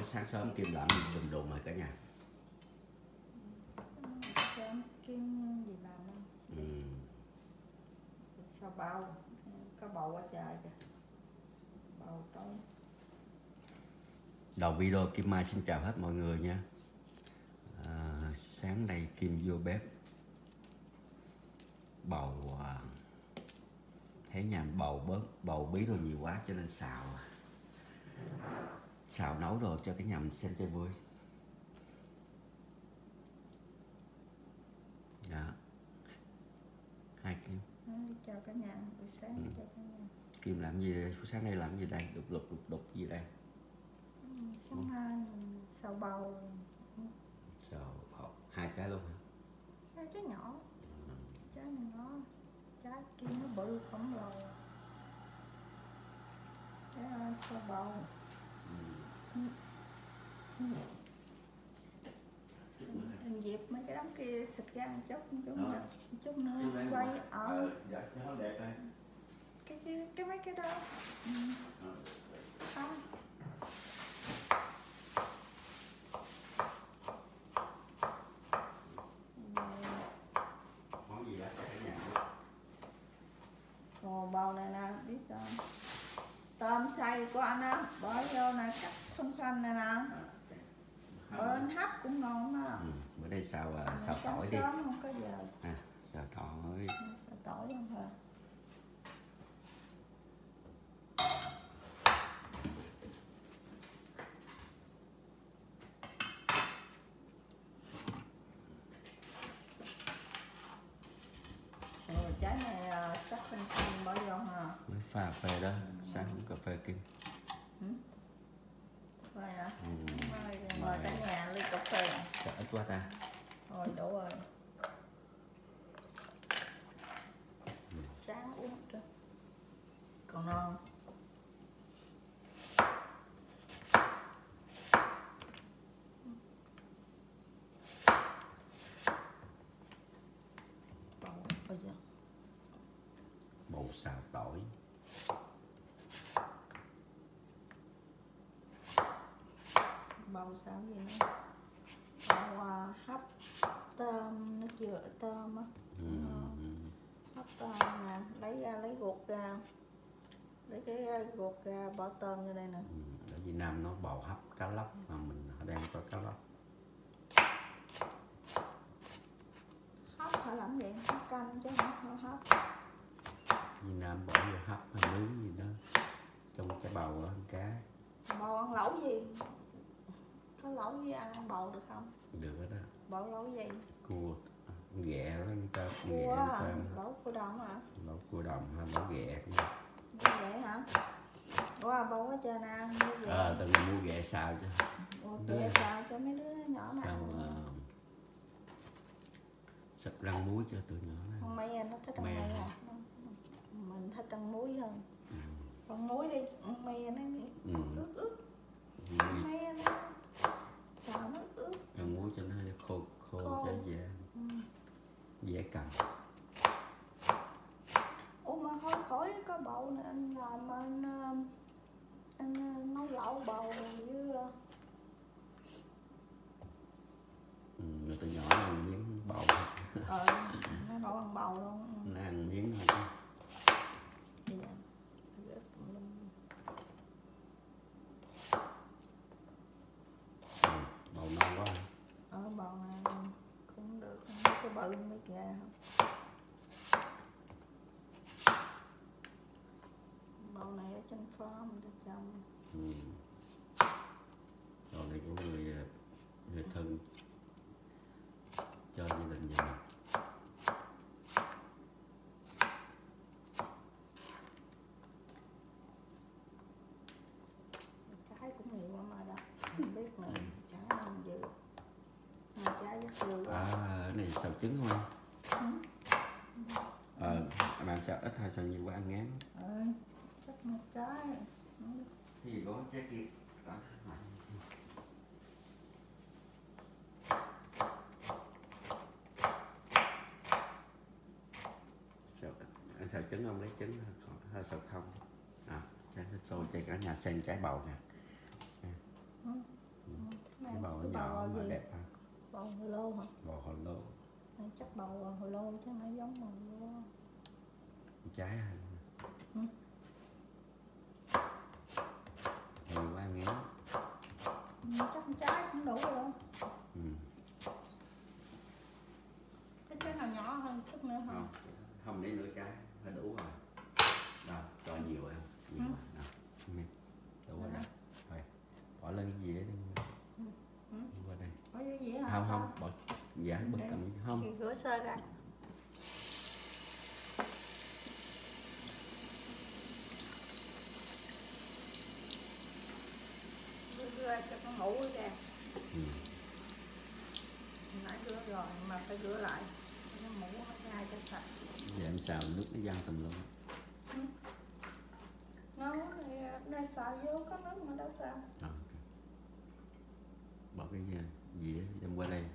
mới sáng sớm Kim làm gì đùng đùng rồi cả nhà. Sớm Kim gì làm không? Sao bầu, có bầu quá trời kìa. Bầu tối. Đầu video Kim Mai xin chào hết mọi người nha. Sáng nay Kim vô bếp bầu, thấy nhà bầu bí rồi nhiều quá cho nên xào nấu rồi cho cái nhà mình xem chơi vui. Đó. Hai Kim. Chào cả nhà, buổi sáng chào cả nhà. Kim làm gì đây? Sáng nay làm gì đây? Đục gì đây? Sáng nay xào bầu. Xào bầu, 2 trái luôn hả? 2 trái nhỏ. Trái này nó, trái kia nó bự khổng lồ. Cái xào bầu. Anh dẹp mấy cái đống kia thịt ra một chút nữa quay dạ, nó đẹp đây. Cái mấy cái đó không món gì đó cho cả nhà. Còn bầu này nè, biết không? Tôm xay của anh á, bỏ vô nè, cắt xanh xanh này nè. Bên hấp cũng ngon đó. Bữa đây xào tỏi đi. Sớm không có giờ. Xào tỏi. Xào tỏi không hả? Trái này sắc xanh xanh bỏ vô hả? Mới pha cà phê đó, sáng uống cà phê Kim. Vậy hả? Mời cả nhà ly cà phê. Sao ít quá ta? Thôi đủ rồi. Sáng uống cho. Còn non. Bầu xào tỏi. Bầu xào gì nữa? Bầu hấp tôm, nó dừa tôm á. Hấp tôm nè, lấy ruột ra. Lấy cái ruột ra bỏ tôm vô đây nè. Ở Việt Nam nó bầu hấp cá lóc mà mình đang có cá lóc. Hấp phải làm gì? Hấp canh chứ không hấp. Việt Nam bỏ vô hấp hay nướng gì đó trong cái bầu ăn cá. Bầu ăn lẩu gì? Có lẩu với ăn bầu được không? Được đó. Bầu lẩu gì? Cua ghẹ đó người ta. Cua lẩu cua đồng hả? Lẩu cua đồng hay lẩu ghẹ. Ghẹ hả? Ủa bầu ở trên ăn mua ghẹ. Từng mua ghẹ xào cho. Ghẹ xào cho mấy đứa nhỏ nào. Sập rang muối cho tụi nhỏ này. Con mây nó thích ăn mây à? Mình thích ăn muối hơn. Con muối đi, con mây nó ướt. Mây nó xào nó ướt. Ăn muối cho nó khô cho dễ cầm. Ủa mà thôi khỏi có bầu này anh làm anh nấu lẩu bầu với người tụi nhỏ nó ăn miếng bầu thôi. nó đâu ăn bầu luôn. Nó ăn miếng thôi. Bầu non quá hả? Bầu này cũng được, không có bự mấy gà không. Bầu này ở trên farm người ta trồng. Bầu này của người thân cho gia đình nhà mình. Trái cũng nhiều lắm mà đó, không biết nữa, trái làm gì. Trái rất dừa. Cái này xào trứng không anh? Bạn xào ít hay xào nhiều quá ăn ngán? Chắc một trái. Cái gì có trái kia? Đó. Anh xào trứng không? Lấy trứng hơi xào không? Trái sôi cho cả nhà xem trái bầu nè. Này, Cái bầu nó cái nhỏ bầu mà gì? đẹp ha. Bầu hồ lô hả? Bầu hồ lô. Này, chắc bầu hồ lô chứ nó giống bầu hồ lô. Trái ha. Ừ. Nhiều quá ngán. Chắc con trái cũng đủ rồi đâu. Ừ. Cái trái nào nhỏ hơn chút nữa Không, không? không lấy nửa trái là đủ rồi. Đâu, cho nhiều em, nhiều rồi. Đâu, đủ rồi đó. Thôi, bỏ lên cái gì đấy đi. Đi qua đây. Có cái gì hả? Không, không, bỏ dạ bất cầm không. Thì rửa sơ ra. Rửa cho con ngủ ra. Ừ. Nãy rửa rồi mà phải rửa lại. Nó mũ hết ra cho sạch. Giờ em xào nước nó văng tùm luôn. Nấu thì đây xào vô có nước mà đâu sao. Okay. Bỏ cái dĩa đem qua đây.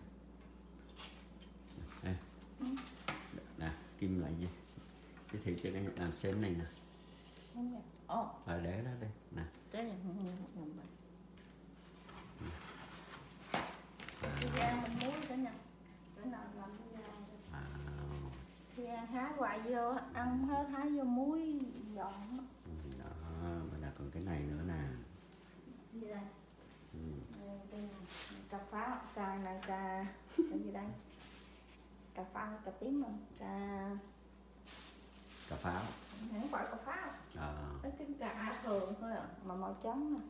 Đây. Nè, kim lại gì? Giới thiệu cho đây làm xem này nè. Ồ. Để đó đây nè. Cái này không nằm vậy. Cái gan mình muối cả nhà. Cái nào làm cái gan. Cái gan hái hoài vô ăn hết, hái vô muối giòn đó. Đó, mà là còn cái này nữa nè. Gì đây? Ừ. Đây, cà pháo, cà này cà gì đây? Cà pháo, cà tím mà, Cà pháo. không phải cà pháo. Cái cà thường thôi à, mà màu trắng nè.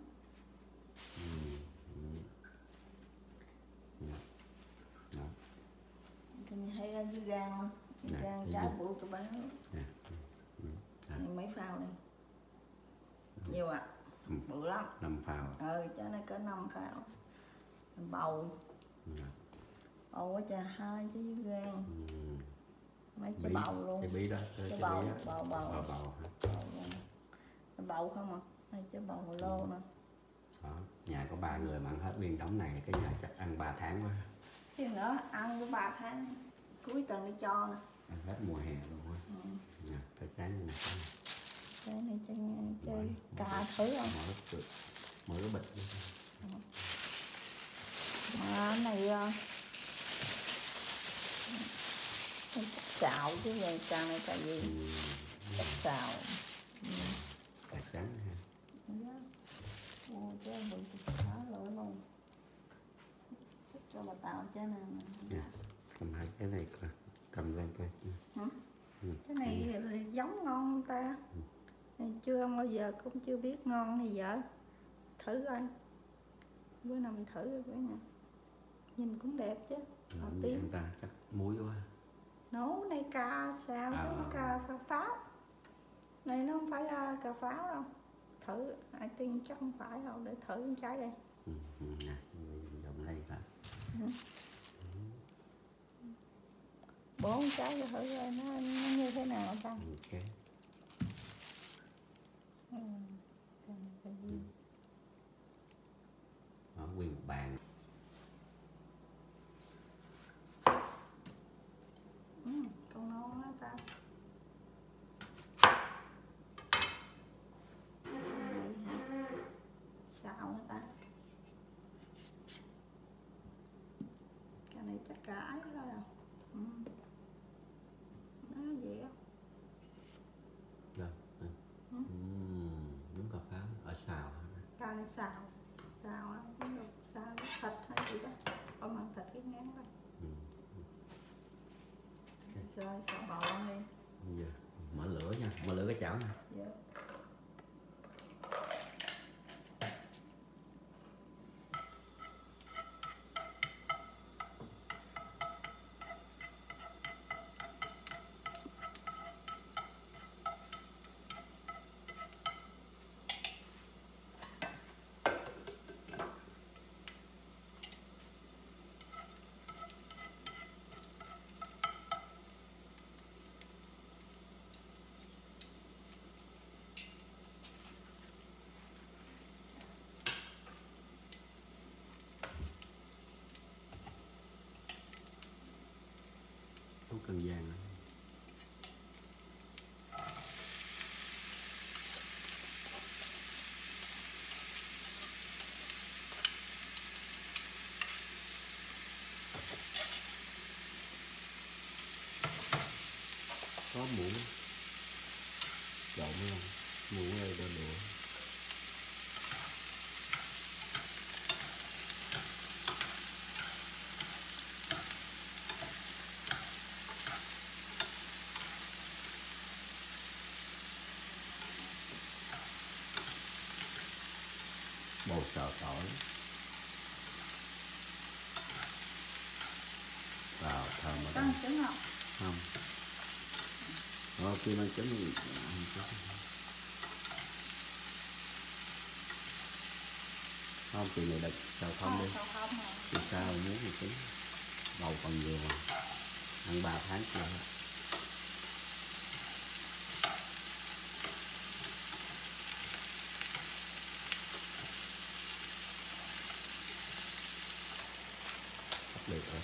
Đó. Cái này hay ra dư gan không? Nè, Gan trái bụi của bán. Nè. Này mấy phao này? Nhiều ạ. Bự lắm. 5 phao. Trái này có 5 phao. Bầu. Bầu quá trời, 2 trái dư gan. Mấy trái bầu luôn. Trái bí đó. Trái Bầu bầu. hả? Bầu không à? Đây trái bầu hồ lô nè. Đó. Nhà có 3 người mà ăn hết nguyên đống này, cái nhà chắc ăn 3 tháng quá. Chứ nữa, ăn có 3 tháng. Cuối tuần đi cho nè. Ăn hết mùa hè luôn á. Nè, cái trái này nè. Cái này chơi cà thử không? Mở cái bịch đi. Cái này xào chứ vậy, cà này cà gì? Chắc xào. Cà trắng ha. Ồ, chứ bự khá lỗi luôn. Cho bà tạo trái này nè. Cầm hai cái này coi, cầm lên coi. Cái này là giống ngon không ta? Này chưa ăn bao giờ cũng chưa biết ngon hay dở. Thử coi. Bữa nào mình thử rồi bữa nha. Nhìn cũng đẹp chứ. Màu tím. Anh ta chắc muối quá. Nấu này cà xào chứ cà pháo. Này nó không phải cà pháo đâu. Thử, ai tin chắc không phải đâu, để thử con trái đây. Nè, dòng đây hả? 4 trái cho thử coi nó như thế nào ta. Ok. Đó, nguyên một bàn. Con ngon đó ta. Xào hả ta? Cái này chắc cả ấy thôi à. Nó vậy á. Rồi. Đúng cà pháo ở xào hả? Cái này xào. Xào á, không được xào thịt hay gì đó. Không ăn thịt cái ngán thôi. Rồi xào bầu đi. Bây giờ mở lửa nha, mở lửa cái chảo nha. Dạ. Không cần vàng nữa. muỗng trộn luôn, muỗng đây đôi đũa. Bột xào tỏi vào thơm ở Có đây. trứng không? Không. Khi ăn trứng thì không, kỳ này đặt xào không đi. Xào không à. Thì sao muốn một tí. Bầu còn nhiều mà. Ăn 3 tháng chưa. Được rồi.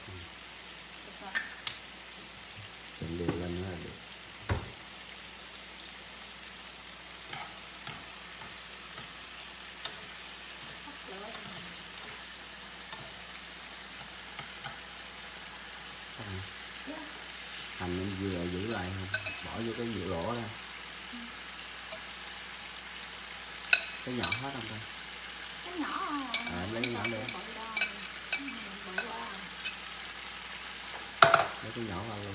Trộn đều lên nữa là được. Hành em vừa giữ lại không? Bỏ vô cái dĩa lỗ ra. Cái nhỏ hết không ta? Cái nhỏ à? Lấy cái nhỏ lên. Lấy cái nhỏ vào luôn.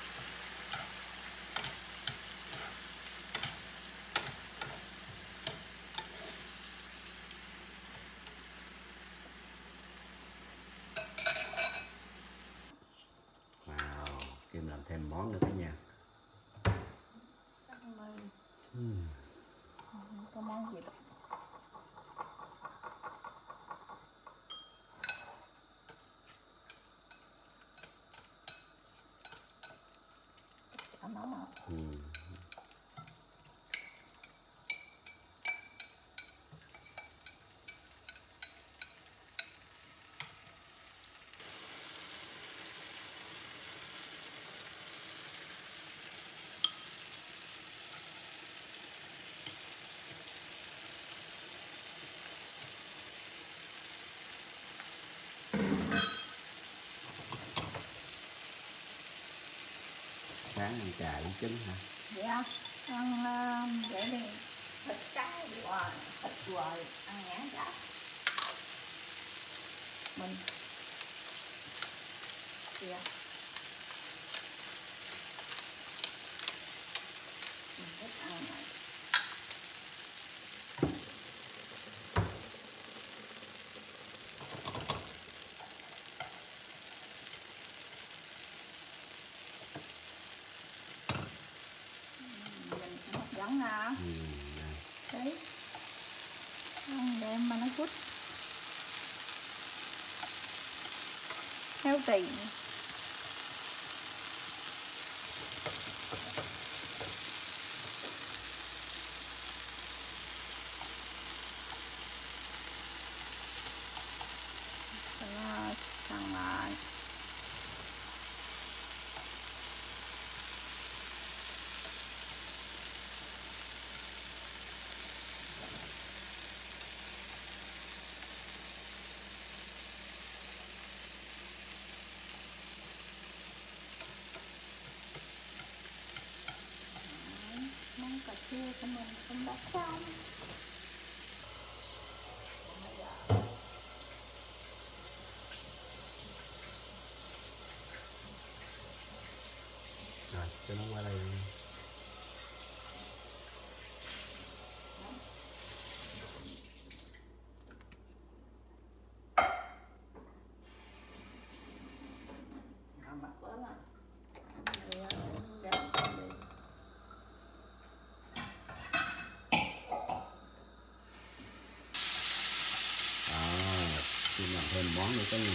Wow, Kim làm thêm món nữa cả nhà. Có món gì đó. Nấu mà. Sáng ăn trà với trứng hả? Dạ, ăn vậy đi. Thịt cá hoài, thịt hoài, ăn nhãn cả. Mình dạ. Mình thích ăn này. Mình cũng hấp dẫn hả? Đấy. Ăn đem mà nó chút. Healthy. Thằng lại. Món cà chua của mình cũng đã xong. Rồi, cho nó qua đây. Bật lên rồi. Kim làm thêm món nữa cái gì?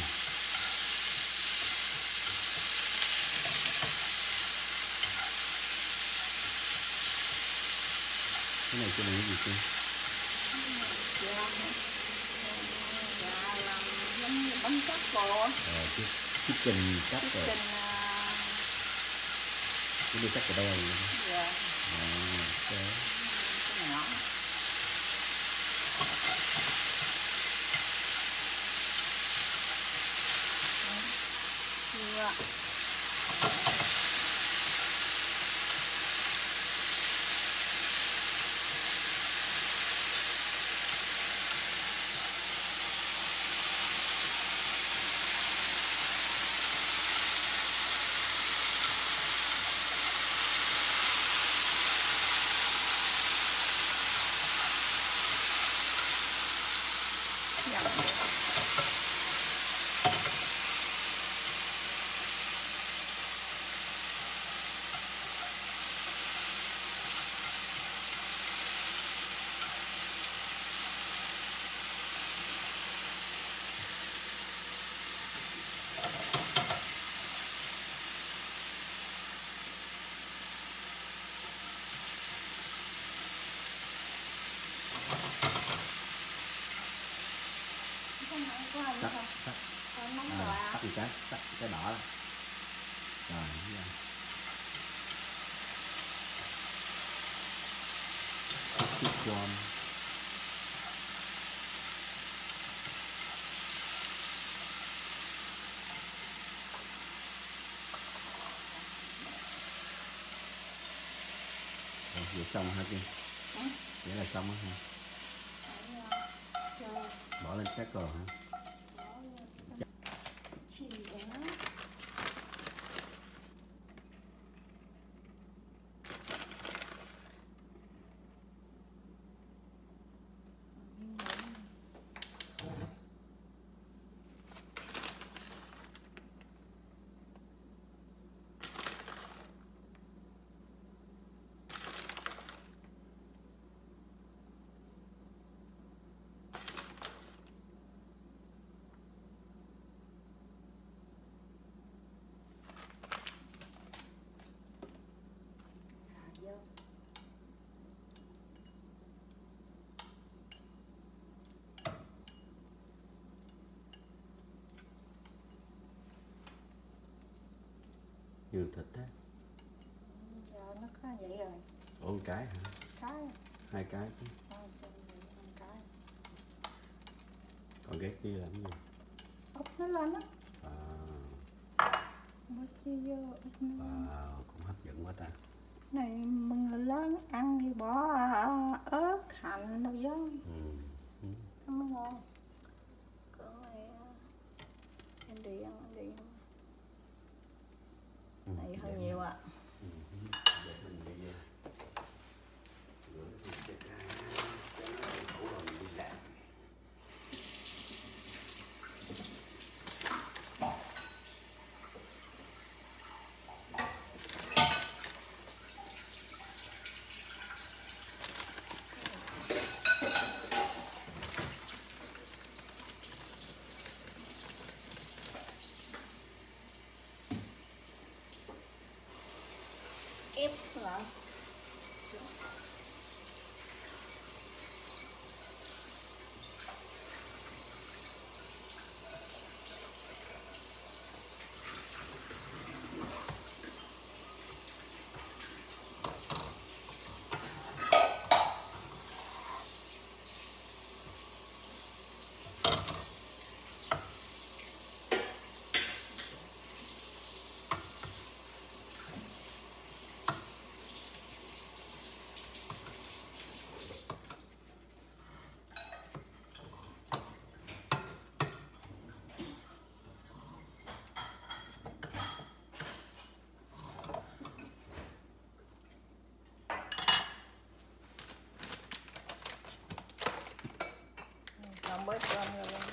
Cái này cái gì chứ? Dạ làm giống như bánh cắt bò. Chicken cắt rồi. Cái đi cắt ở đây rồi. Dạ. Ok. Cái nhỏ. Dạ. Dặn. Tắt một cái, tắt cái đỏ đó. Rồi, tắt cái quam. Rồi, vậy xong hả chị? Vậy là xong hả? Bỏ lên cá cờ hả? Chỉ để nó nhiều thịt á. giờ nó có vậy rồi. Ủa một cái hả? Cái. 2 cái chứ. Cái. Còn cái kia là cái gì? Úp nó lên á. Nó chia vô. Cũng hấp dẫn quá ta. Này người lớn ăn thì bỏ ớt, hành đâu vô. Nó mới ngon. Còn này em đi ăn đi. Này hơi nhiều ạ. Ép lại. Xong bớt cơm rồi luôn.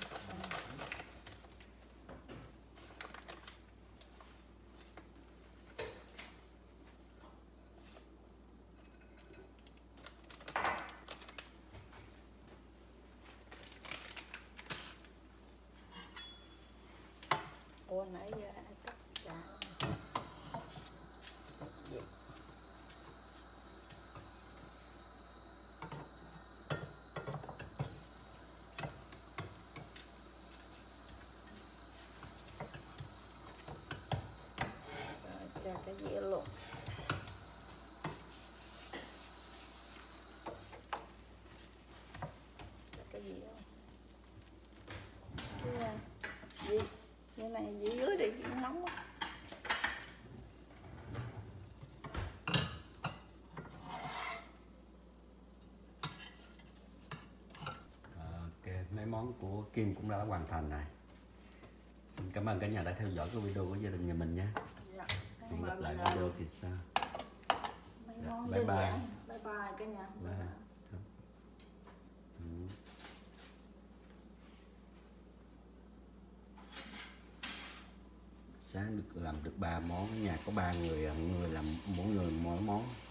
Ủa nãy giờ ai cắt chả. Cho cái dĩa luôn. Cho cái dĩa luôn. Cái gì? Cái này dĩa dưới đi, nó nóng quá. Ok, mấy món của Kim cũng đã hoàn thành này. Xin cảm ơn cả nhà đã theo dõi cái video của gia đình nhà mình nhé. Dạ. Hẹn gặp lại video kỳ sau. Bye bye. Bye bye cả nhà. Bye. sáng được làm được 3 món, nhà có 3 người, người làm mỗi người mỗi món.